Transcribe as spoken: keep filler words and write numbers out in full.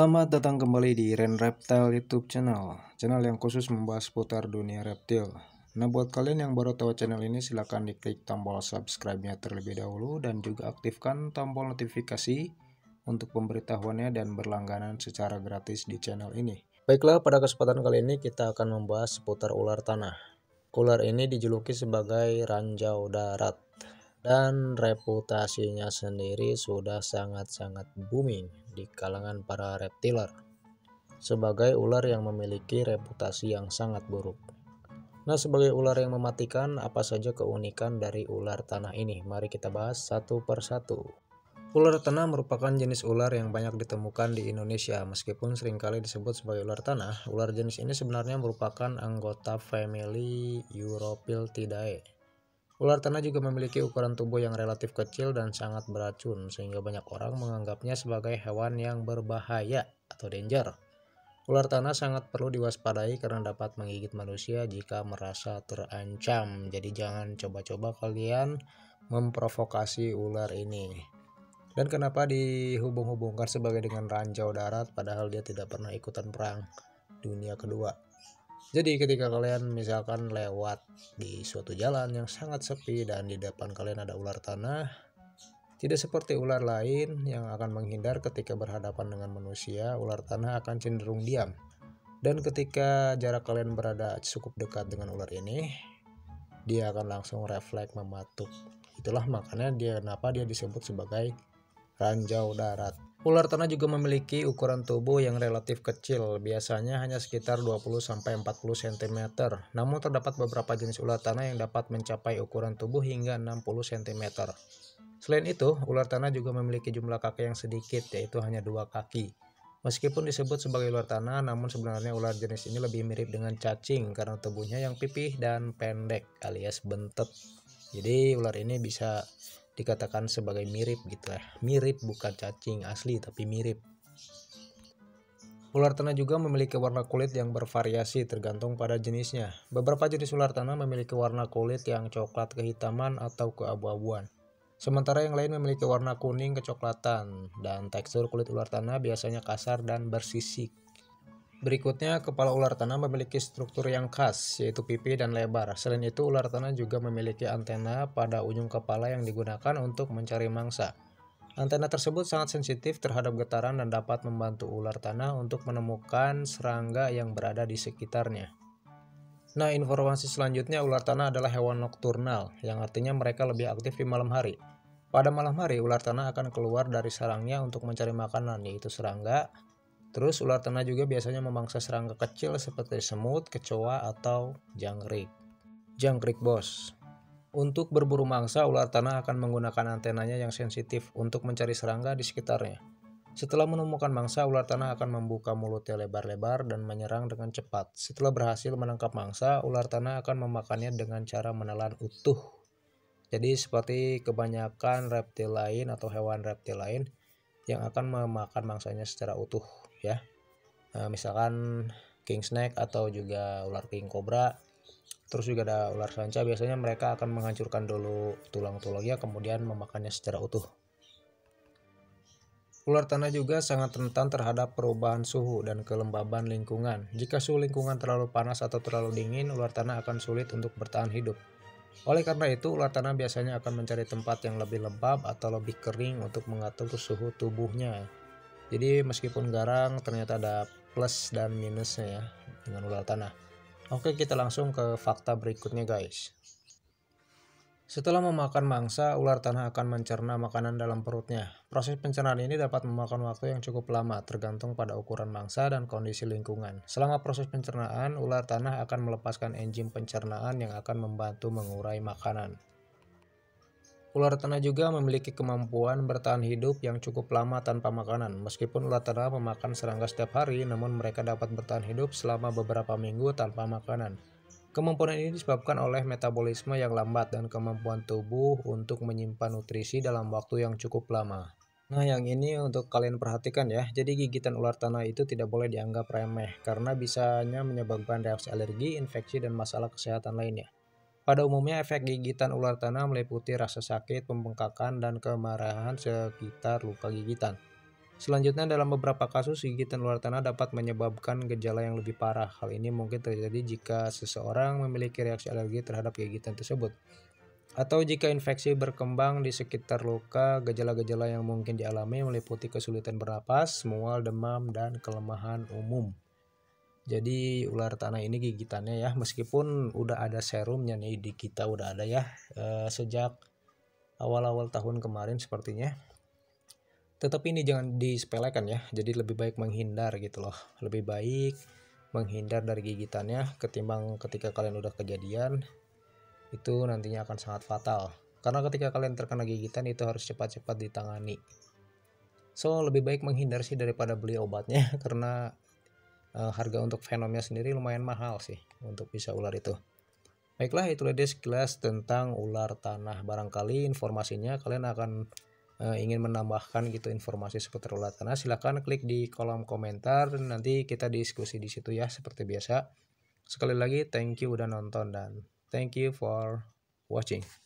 Selamat datang kembali di Ren Reptile YouTube channel, channel yang khusus membahas seputar dunia reptil. Nah, buat kalian yang baru tahu channel ini, silahkan diklik tombol subscribe-nya terlebih dahulu dan juga aktifkan tombol notifikasi untuk pemberitahuannya dan berlangganan secara gratis di channel ini. Baiklah, pada kesempatan kali ini kita akan membahas seputar ular tanah. Ular ini dijuluki sebagai ranjau darat, dan reputasinya sendiri sudah sangat-sangat booming di kalangan para reptiler sebagai ular yang memiliki reputasi yang sangat buruk. Nah, sebagai ular yang mematikan, apa saja keunikan dari ular tanah ini? Mari kita bahas satu persatu. Ular tanah merupakan jenis ular yang banyak ditemukan di Indonesia. Meskipun seringkali disebut sebagai ular tanah, ular jenis ini sebenarnya merupakan anggota famili Uropiltidae. Ular tanah juga memiliki ukuran tubuh yang relatif kecil dan sangat beracun, sehingga banyak orang menganggapnya sebagai hewan yang berbahaya atau danger. Ular tanah sangat perlu diwaspadai karena dapat menggigit manusia jika merasa terancam. Jadi jangan coba-coba kalian memprovokasi ular ini. Dan kenapa dihubung-hubungkan sebagai dengan ranjau darat padahal dia tidak pernah ikutan perang dunia kedua? Jadi ketika kalian misalkan lewat di suatu jalan yang sangat sepi dan di depan kalian ada ular tanah, tidak seperti ular lain yang akan menghindar ketika berhadapan dengan manusia, ular tanah akan cenderung diam. Dan ketika jarak kalian berada cukup dekat dengan ular ini, dia akan langsung refleks mematuk. Itulah makanya dia kenapa dia disebut sebagai ranjau darat. Ular tanah juga memiliki ukuran tubuh yang relatif kecil, biasanya hanya sekitar dua puluh sampai empat puluh sentimeter. Namun terdapat beberapa jenis ular tanah yang dapat mencapai ukuran tubuh hingga enam puluh sentimeter. Selain itu, ular tanah juga memiliki jumlah kaki yang sedikit, yaitu hanya dua kaki. Meskipun disebut sebagai ular tanah, namun sebenarnya ular jenis ini lebih mirip dengan cacing karena tubuhnya yang pipih dan pendek alias bentet. Jadi ular ini bisa dikatakan sebagai mirip gitu ya, mirip bukan cacing asli tapi mirip. Ular tanah juga memiliki warna kulit yang bervariasi tergantung pada jenisnya. Beberapa jenis ular tanah memiliki warna kulit yang coklat kehitaman atau keabu-abuan, sementara yang lain memiliki warna kuning kecoklatan, dan tekstur kulit ular tanah biasanya kasar dan bersisik. Berikutnya, kepala ular tanah memiliki struktur yang khas, yaitu pipi dan lebar. Selain itu, ular tanah juga memiliki antena pada ujung kepala yang digunakan untuk mencari mangsa. Antena tersebut sangat sensitif terhadap getaran dan dapat membantu ular tanah untuk menemukan serangga yang berada di sekitarnya. Nah, informasi selanjutnya, ular tanah adalah hewan nokturnal, yang artinya mereka lebih aktif di malam hari. Pada malam hari, ular tanah akan keluar dari sarangnya untuk mencari makanan, yaitu serangga. Terus ular tanah juga biasanya memangsa serangga kecil seperti semut, kecoa, atau jangkrik. Jangkrik bos. Untuk berburu mangsa, ular tanah akan menggunakan antenanya yang sensitif untuk mencari serangga di sekitarnya. Setelah menemukan mangsa, ular tanah akan membuka mulutnya lebar-lebar dan menyerang dengan cepat. Setelah berhasil menangkap mangsa, ular tanah akan memakannya dengan cara menelan utuh. Jadi seperti kebanyakan reptil lain atau hewan reptil lain yang akan memakan mangsanya secara utuh ya. Nah, misalkan king snake atau juga ular king cobra, terus juga ada ular sanca, biasanya mereka akan menghancurkan dulu tulang-tulangnya kemudian memakannya secara utuh. Ular tanah juga sangat rentan terhadap perubahan suhu dan kelembaban lingkungan. Jika suhu lingkungan terlalu panas atau terlalu dingin, ular tanah akan sulit untuk bertahan hidup. Oleh karena itu, ular tanah biasanya akan mencari tempat yang lebih lembab atau lebih kering untuk mengatur suhu tubuhnya. Jadi meskipun garang, ternyata ada plus dan minusnya ya dengan ular tanah. Oke, kita langsung ke fakta berikutnya guys. Setelah memakan mangsa, ular tanah akan mencerna makanan dalam perutnya. Proses pencernaan ini dapat memakan waktu yang cukup lama, tergantung pada ukuran mangsa dan kondisi lingkungan. Selama proses pencernaan, ular tanah akan melepaskan enzim pencernaan yang akan membantu mengurai makanan. Ular tanah juga memiliki kemampuan bertahan hidup yang cukup lama tanpa makanan. Meskipun ular tanah memakan serangga setiap hari, namun mereka dapat bertahan hidup selama beberapa minggu tanpa makanan. Kemampuan ini disebabkan oleh metabolisme yang lambat dan kemampuan tubuh untuk menyimpan nutrisi dalam waktu yang cukup lama. Nah, yang ini untuk kalian perhatikan ya. Jadi gigitan ular tanah itu tidak boleh dianggap remeh karena bisanya menyebabkan reaksi alergi, infeksi, dan masalah kesehatan lainnya. Pada umumnya, efek gigitan ular tanah meliputi rasa sakit, pembengkakan, dan kemarahan sekitar luka gigitan. Selanjutnya, dalam beberapa kasus gigitan ular tanah dapat menyebabkan gejala yang lebih parah. Hal ini mungkin terjadi jika seseorang memiliki reaksi alergi terhadap gigitan tersebut, atau jika infeksi berkembang di sekitar luka. Gejala-gejala yang mungkin dialami meliputi kesulitan bernapas, mual, demam, dan kelemahan umum. Jadi ular tanah ini gigitannya ya, meskipun udah ada serumnya nih di kita, udah ada ya eh, sejak awal-awal tahun kemarin sepertinya. Tetapi ini jangan disepelekan ya, jadi lebih baik menghindar gitu loh. Lebih baik menghindar dari gigitannya ketimbang ketika kalian udah kejadian, itu nantinya akan sangat fatal. Karena ketika kalian terkena gigitan itu harus cepat-cepat ditangani. So lebih baik menghindar sih daripada beli obatnya karena uh, harga untuk venomnya sendiri lumayan mahal sih untuk bisa ular itu. Baiklah, itulah dia sekilas tentang ular tanah. Barangkali informasinya kalian akan uh, ingin menambahkan gitu informasi seputar ular tanah, silahkan klik di kolom komentar, nanti kita diskusi di situ ya seperti biasa. Sekali lagi thank you udah nonton dan thank you for watching.